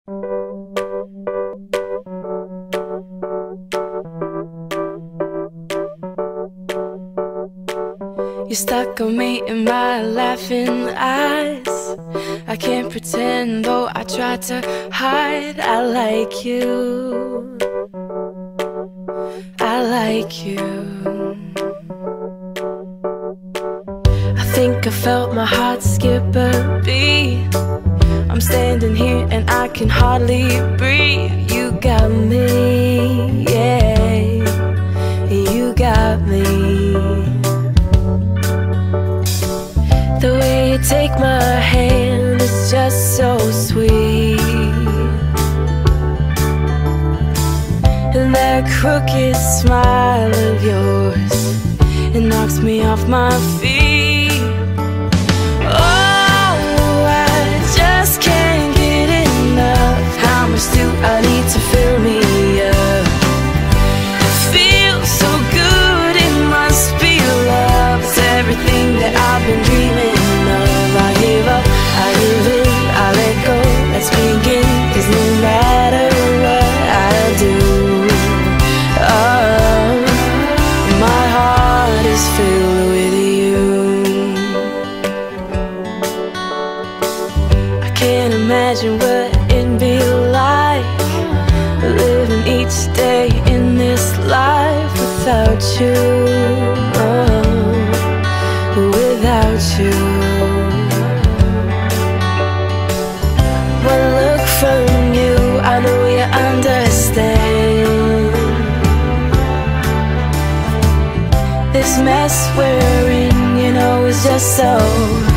You stuck on me in my laughing eyes. I can't pretend, though I try to hide. I like you, I like you. I think I felt my heart skip a beat. I'm standing here and I can hardly breathe. You got me, yeah, you got me. The way you take my hand is just so sweet, and that crooked smile of yours, it knocks me off my feet. Oh, I just can't get enough. How much do I need to fill me up? It feels so good, it must be love. It's everything that I've been dreaming of. I give up, I give in, I let go. Let's begin, 'cause no matter what I do, oh, my heart is filled with you. I can't imagine what it'd be like living each day in this life without you, without you. One look from you, I know you understand. This mess we're in, you know, is just so